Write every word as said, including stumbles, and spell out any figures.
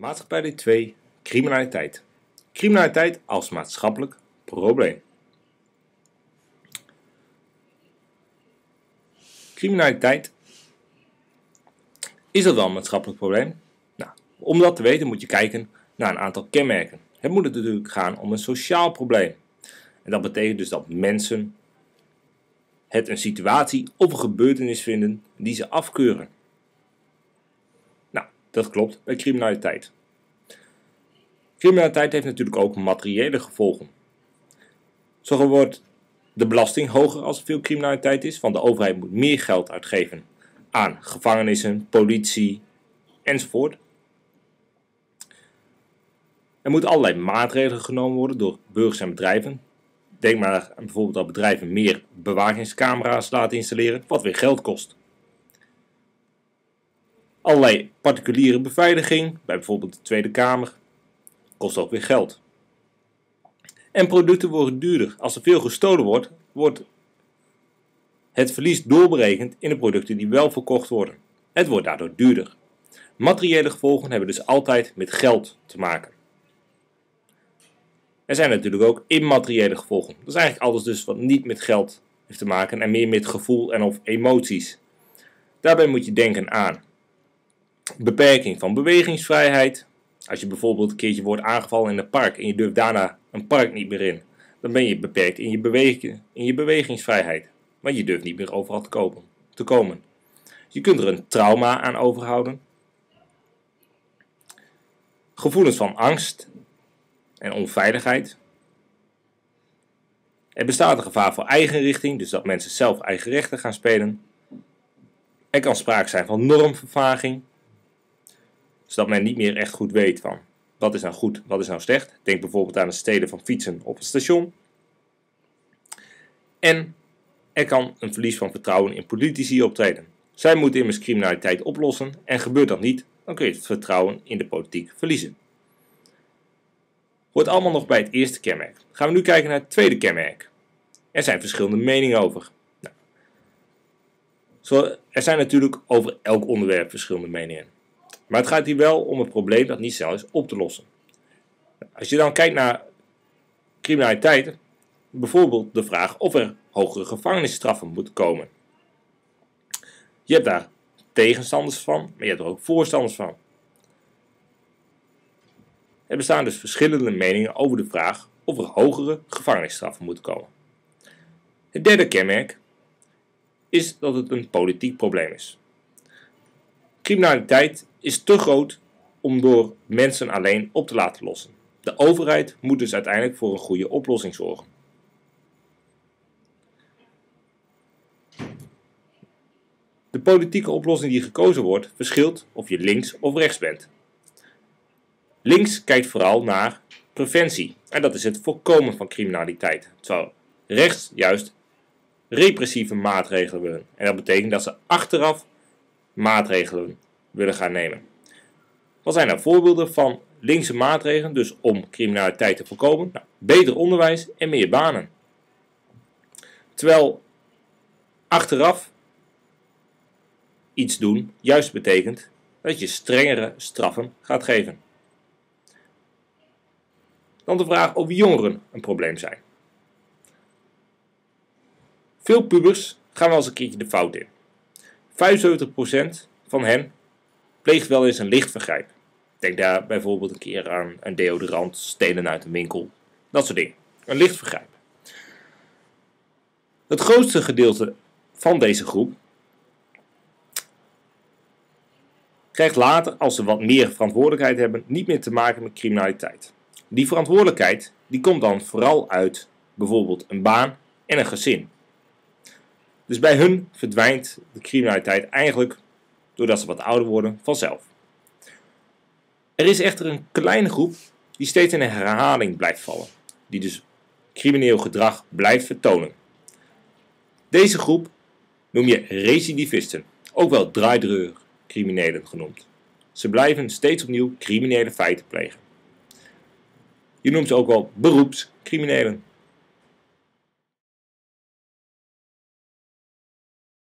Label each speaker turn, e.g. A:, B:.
A: Maatschappij twee. Criminaliteit. Criminaliteit als maatschappelijk probleem. Criminaliteit. Is dat wel een maatschappelijk probleem? Nou, om dat te weten moet je kijken naar een aantal kenmerken. Het moet natuurlijk gaan om een sociaal probleem. En dat betekent dus dat mensen het een situatie of een gebeurtenis vinden die ze afkeuren. Nou, dat klopt bij criminaliteit. Criminaliteit heeft natuurlijk ook materiële gevolgen. Zo wordt de belasting hoger als er veel criminaliteit is, want de overheid moet meer geld uitgeven aan gevangenissen, politie enzovoort. Er moeten allerlei maatregelen genomen worden door burgers en bedrijven. Denk maar aan bijvoorbeeld dat bedrijven meer bewakingscamera's laten installeren, wat weer geld kost. Allerlei particuliere beveiliging, bij bijvoorbeeld de Tweede Kamer, kost ook weer geld. En producten worden duurder. Als er veel gestolen wordt, wordt het verlies doorberekend in de producten die wel verkocht worden. Het wordt daardoor duurder. Materiële gevolgen hebben dus altijd met geld te maken. Er zijn natuurlijk ook immateriële gevolgen. Dat is eigenlijk alles dus wat niet met geld heeft te maken en meer met gevoel en of emoties. Daarbij moet je denken aan beperking van bewegingsvrijheid. Als je bijvoorbeeld een keertje wordt aangevallen in een park en je durft daarna een park niet meer in, dan ben je beperkt in je, beweging, in je bewegingsvrijheid. Want je durft niet meer overal te, kopen, te komen. Je kunt er een trauma aan overhouden. Gevoelens van angst en onveiligheid. Er bestaat een gevaar voor eigenrichting, dus dat mensen zelf eigen rechten gaan spelen. Er kan sprake zijn van normvervaging, zodat men niet meer echt goed weet van wat is nou goed, wat is nou slecht. Denk bijvoorbeeld aan het stelen van fietsen op het station. En er kan een verlies van vertrouwen in politici optreden. Zij moeten immers criminaliteit oplossen en gebeurt dat niet, dan kun je het vertrouwen in de politiek verliezen. Hoort allemaal nog bij het eerste kenmerk. Gaan we nu kijken naar het tweede kenmerk. Er zijn verschillende meningen over. Nou, zo, er zijn natuurlijk over elk onderwerp verschillende meningen. Maar het gaat hier wel om een probleem dat niet snel is op te lossen. Als je dan kijkt naar criminaliteit, bijvoorbeeld de vraag of er hogere gevangenisstraffen moeten komen. Je hebt daar tegenstanders van, maar je hebt er ook voorstanders van. Er bestaan dus verschillende meningen over de vraag of er hogere gevangenisstraffen moeten komen. Het derde kenmerk is dat het een politiek probleem is. Criminaliteit is te groot om door mensen alleen op te laten lossen. De overheid moet dus uiteindelijk voor een goede oplossing zorgen. De politieke oplossing die gekozen wordt verschilt of je links of rechts bent. Links kijkt vooral naar preventie en dat is het voorkomen van criminaliteit, terwijl rechts juist repressieve maatregelen willen. En dat betekent dat ze achteraf maatregelen willen gaan nemen. Wat zijn nou voorbeelden van linkse maatregelen dus om criminaliteit te voorkomen? Nou, beter onderwijs en meer banen. Terwijl achteraf iets doen juist betekent dat je strengere straffen gaat geven. Dan de vraag of jongeren een probleem zijn. Veel pubers gaan wel eens een keertje de fout in. vijfenzeventig procent van hen pleegt wel eens een licht vergrijp. Denk daar bijvoorbeeld een keer aan een deodorant, stelen uit een winkel, dat soort dingen. Een licht vergrijp. Het grootste gedeelte van deze groep krijgt later, als ze wat meer verantwoordelijkheid hebben, niet meer te maken met criminaliteit. Die verantwoordelijkheid die komt dan vooral uit bijvoorbeeld een baan en een gezin. Dus bij hun verdwijnt de criminaliteit eigenlijk, doordat ze wat ouder worden, vanzelf. Er is echter een kleine groep die steeds in een herhaling blijft vallen, die dus crimineel gedrag blijft vertonen. Deze groep noem je recidivisten, ook wel draaideurcriminelen genoemd. Ze blijven steeds opnieuw criminele feiten plegen. Je noemt ze ook wel beroepscriminelen.